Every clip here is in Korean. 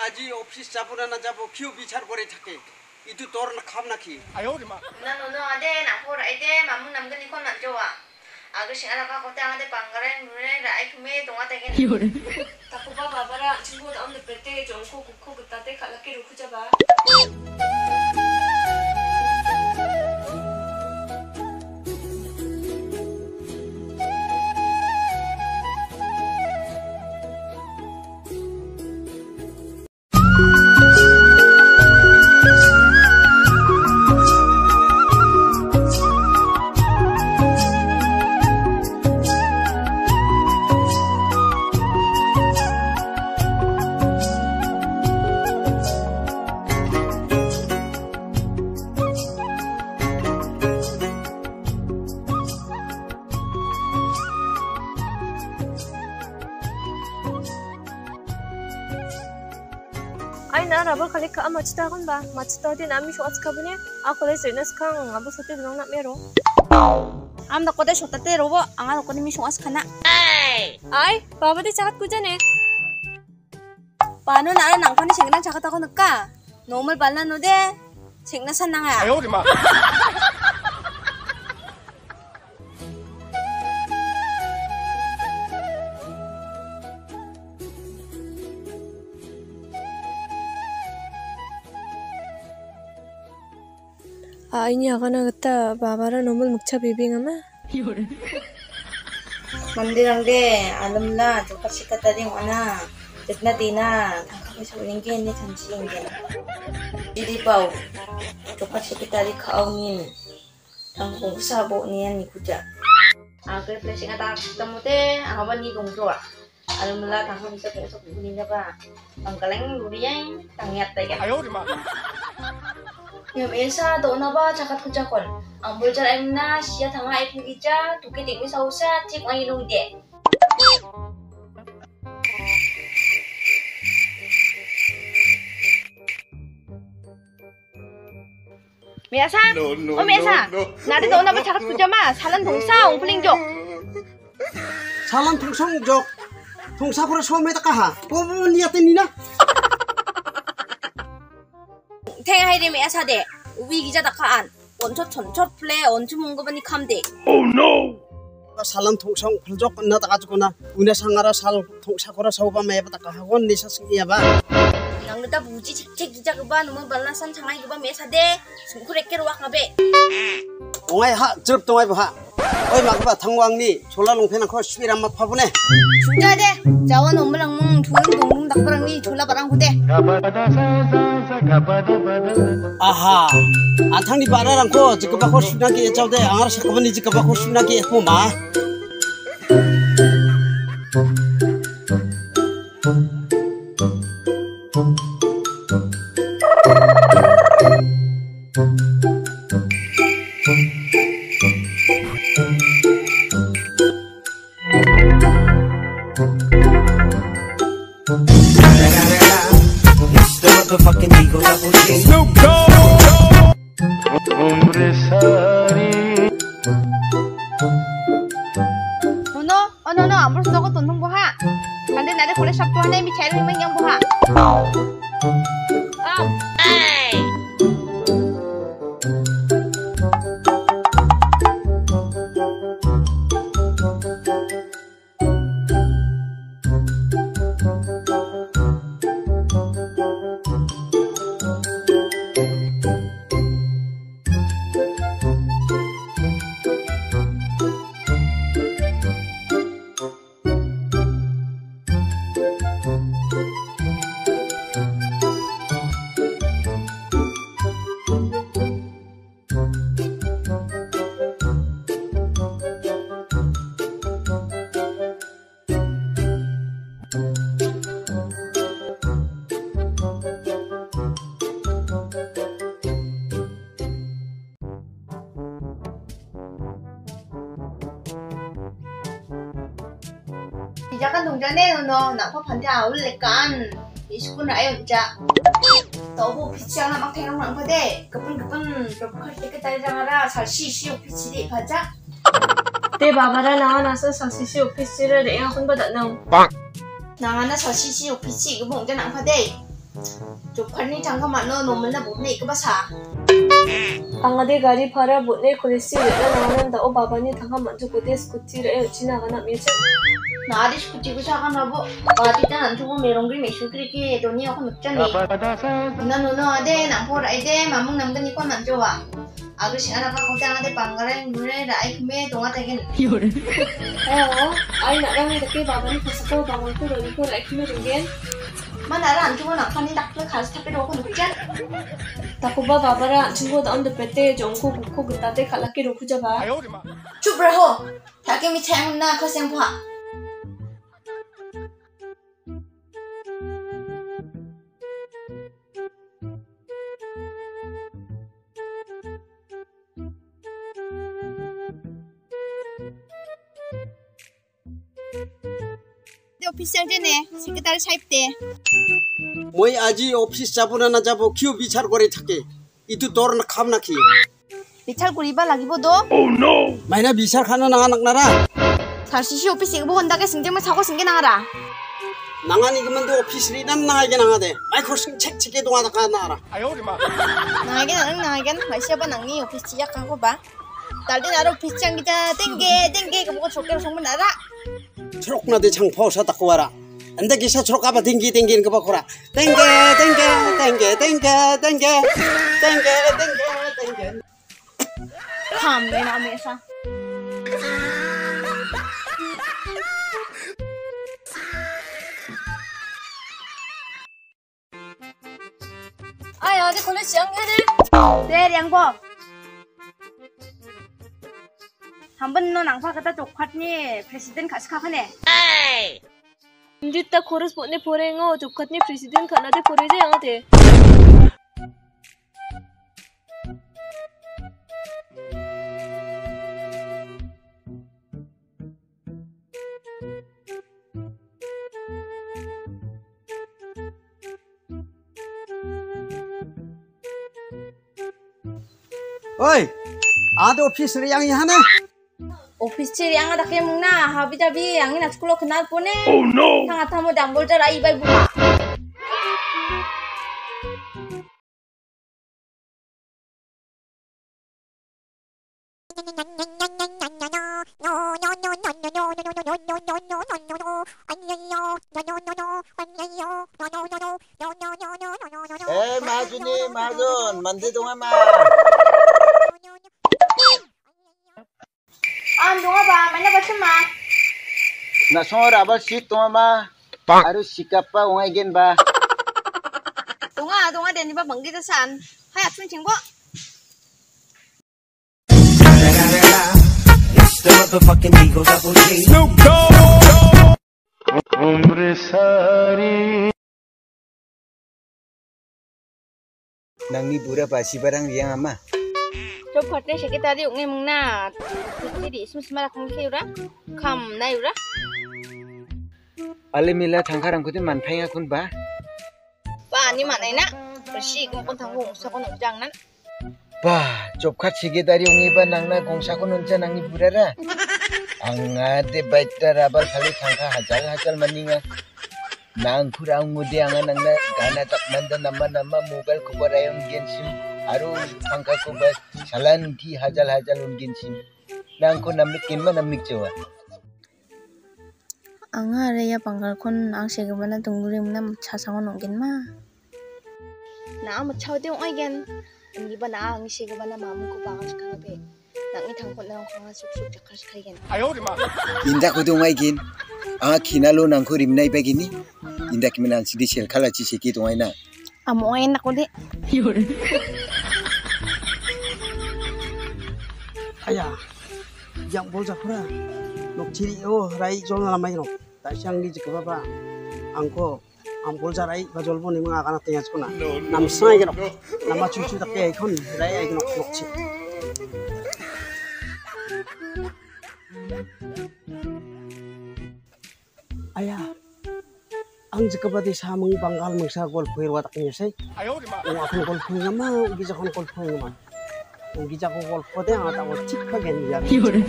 আজি অফিস যাব না যাব কিউ বিচার করে থাকে itu tor na kham na ki ayo ri ma na no ade na por ide mamun nam gani kon na jowa aga sing ala ka kota ade panggare nure rai kume donga tegen tapu ba babara 친구 다 onde pete jonko kukko gtate khalake rukhu jaba Ay na rabal kali ka machita kon ba machita din ami shots ka bune a college renas kang abo sote dong na mero am na kode shotate robo anga kode mi shoas khana ay baba di chakat kujane pano nara nangphani sengna chakata ko nakka normal balna no de sengna sananga ayo ri ma ini akan agata babara normal mukcha bibing ama mandirang de alamla jokat sikata ding wana jetna dina thangka so ringge ni thanji ingge idi pau jokat sikata di khaunin thangko sabo nian ni kuja agre flashing ata ketemu te awan ni dongro alamla thangka bisa besok kuninga ba pangkaleng luriang tangiat ta ayo ri ma Yam esa do na ba chakat ko chakon ang buljar ay na siya thanga ay pugija tuki tigmi sa usa tik ay ilong de Miyasa o miyasa nari do na ba chakat ko jama salan dongsa ongpling jok salan thungsong jok thungsa pura somai ta kaha po niatin ni na Teng hai de miyasa de ubi gija dakaan onchot chonchot play onchu mongobani khamde oh no salam thungsong phuljok na ta kajukona una sangara sal thungsa kora sauba me ba ta ka gon ni sa singia ba nangda buji chek gija gba numo balnasan changai gba miyasa de sungkurekker wak ngabe ongai ha jrep tongai ba ha oi magba thangwangni chola longphen kho swiram ma phabune Sudah deh, jawan omlang mung thun dong dakbarang ni chola barang kude. aha anthangni bararang ko jikba kho suna ki chawde angar sakabani jikba kho suna ki ko ma Snoop Dogg. No, ambil sudah ko tuntung buha. Kandi nade kole sabtu ane mi cari meng yang buha. Dijakan 동전에 너 나파 반대 아울래깐 이식구는 아예 혼자 너무 빛이 하나 막 태양만 거대 그분 벽할 때 그따리장하라 살시시 오피치리 가자 Te babara na nasa sasisi office sira de ang kun ba da nang 나가나 살시시 오피치 그 봉전 안 거대 조카니 잠깐만 너 너무나 못내 이거 봐사. Angade gari para botne kolesi rena nanan da o babani thanga manju kote scooty re jinagana miche. 나리 스쿠티고 사가나보 바디단 안 주고 메롱그리 메슈크리키 돈이 하고 늑잖니 나 누누하데 남포라이데 마몽 남근이 권 만져와 아그시 하나가 고장하데 방가래 물에 라이 금에 동화되긴 Ay nalang dake babani phasako bangon ko roni ko like me ringen. 만나라 안 주고 남판이 닥터 가서 타기로 하고 늑잖 Takuba babara chingo da on the pete jonko bukko gitate khalaki roku jaba. 쭈브라호 다케미 차양나 커생파 office चलते secretary साहेब ते মই আজি অফিস যাব না না যাব কিয় বিচার করে থাকে ইটো তোর না খাম নাকি बिचार करिबा लागिबो दो মাইনা বিচার খানা না নাকনারা 사시시 ऑफिस 이거 혼다게 승정만 사고 승게 나가라 나가니 그만도 어피스 리난 나가게 나가대 마이크 책책에 동하다 가 나가라 나가게 마시아바 낭니 ऑफिस 시작하고 봐 달리 나로 ऑफिस 장기자 땡게 그거 좋게로 정말 나라 초록나대 장파오사 닦고 와라 안돼 기사 초록 가봐 땡기는 거 봐코라 땡게 감내 나메사 Ay 어디 콜레지 양해네. 네 양보 한번 너 낭파 갖다 쪽fat니 프레시덴트 같이 가네 Indita chorus botne porengo jukatni president kanade poreje yangate. 어이 아도 어피스 양이 하나 office चे यांगा दाके मुंगना हाबी जाबी यांगी नाचकुलो खनाल पोने थांगा थामो डांबोल चा राई बाई बुमा 마준 만세 동안 마 동아봐 맨날 봤으마 나 송어 아바 시 동안 마 아루 시카빠 옹아이겐 바 동아 데니바 멍기자 산 하야 춘 칭보 낭니 부라 바시바랑 리ang ama Jopatnya sekretari ukne mungna jadi semara kongkira kam nayura ale mila thangkarang kutin manphaiga kun ba ni mana na bersih kumpul tanggung sakon jangan ba jobkhat sekretari ungi ba nangna gongsa kun unca nangni burara anga de baita rabar khali thangka hajar maninga nang kurang mude anga nangna gana takmanda nama mobile kubarayong gensim aru thangka ko ba salan thi hajal ungensim nang ko namlik kinma namlik cewa anga reya panggal kon ang segabana tungguri muna chasangon onggen ma na am chawde onggen ngi bana ang segabana mamu ko bangas kanabe nang thangkon nang khonga suksuk jakas khaigen inda ko dongai gin anga kinalo nang ko rimnai bagini inda kimenan sidi sel khala chi seki dongai na amoy na ko de 아야 양 보자 그래 녹지리오 라이 존나 마이노 다시앙리 지그 봐봐 안고 안 볼자 라이 가졸보니 뭐 아가나 땡야스구나 남사이게로 남아 추추답게 건 라이 아이게 녹지 아야 ang jikabadi samang banggal mangsa golfoir watak niya say akong golfoir nga ma gisa kong golfoir nga ma gisa kong golfoir de ang atawa chika gen yan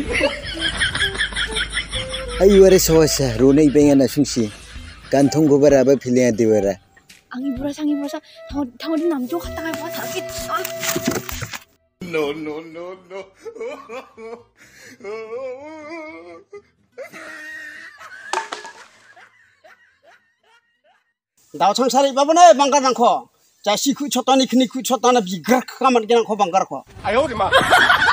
ai ware sawasa rone ibenga na sungsi kanthong gobara ba philya dewara Ang iburasa tao din namjo kata kay buat sakit. No. 나우 창살이 바보네 방가 않고 자식 그 쳤다니 그니 그 쳤다나 비그락 가만 그냥 거 방가라고. 아유, 우리 마.